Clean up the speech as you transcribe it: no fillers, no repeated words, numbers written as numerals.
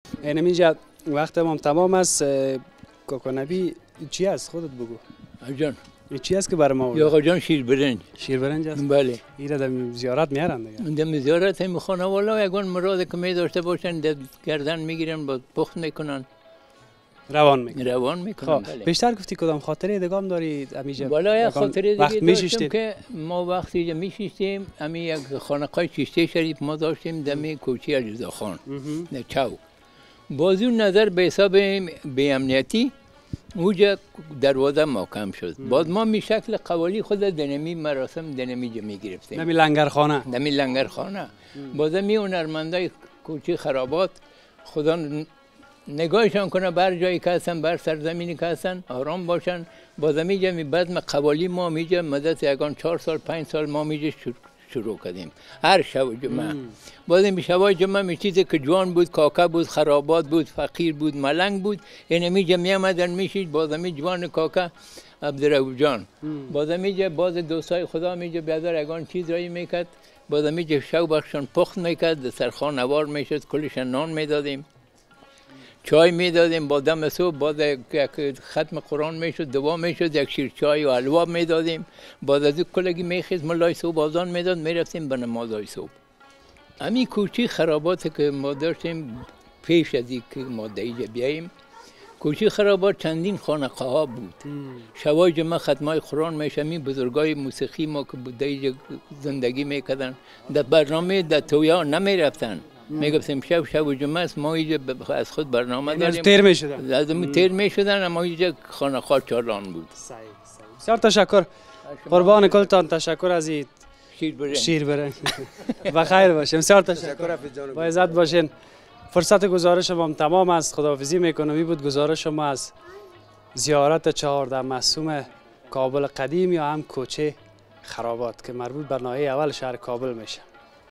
اینجا وقت هم تمام است. کوکنبی چی است خودت بگو. جان این چی است که برای ما؟ یا آقا جان شیر برنج. شیر برنج است. بله. اینا در زیارت میارن دیگه. در زیارت هم خانواده یگان مراد که می داشته باشن در گردن میگیرن با پخت میکنن. روان میکنن. بله. بیشتر گفتی کدام خاطره دیگه هم دارید امیجا؟ والا خاطره دیگه داشتم که ما وقتی میشیشتیم امی یک خانقاه چشته شریف ما داشتیم دمی کوچه علیرضا خان در چاو. باز اون نظر به حساب بی امنیتی اونجا دروازه محکم شد. بعد ما می شکل قوالی خود دنمی مراسم دنمی جا می گرفتیم. دمی لنگرخانه. باز می هنرمندای کوچه خرابات خدا نگاهشان کنه بر جایی که هستن، بر سرزمینی که هستن آرام باشن. باز میجا می بزم قوالی ما میجا مدت یگان 4 سال 5 سال ما میجا شروع کردیم هر شب جمعه. باز این شبای جمعه می چیزی که جوان بود، کاکا بود، خرابات بود، فقیر بود، ملنگ بود، این میجا می آمدن میشید. باز می جوان کاکا عبدالرؤوف جان باز میجا باز دوستای خدا میجا بیادر یگان چیز رایی میکرد. باز میجا شو بخشان پخت میکرد، دسترخوان نوار میشد، کلشان نان میدادیم، چای میدادیم. با دم صبح بعد یک ختم قرآن میشد، دعا میشد، یک شیر چای و حلوا میدادیم. بعد از کلگی میخیز ملای صبح آذان میداد، میرفتیم به نمازهای صبح. همین کوچه خرابات که ما داشتیم پیش از اینکه ما دیگه بیاییم، کوچه خرابات چندین خانقاه ها بود. شبای جمعه ختمای قرآن میشه. می بزرگای موسیقی ما که بود دیگه زندگی میکردن در برنامه در تویا نمیرفتن. میگفتیم شب جمعه است ما اینجا از خود برنامه داریم. تیر میشدن اما اینجا خانقاه چالان بود. بسیار تشکر. قربان کلتان تشکر از این شیر برنج. بخیر باشیم. بسیار تشکر. با عزت باشین. فرصت گزارش ما تمام است. خداحافظی میکنم. بود گزارش ما از زیارت 14 معصوم کابل قدیم یا هم کوچه خرابات که مربوط به ناحیه اول شهر کابل میشه.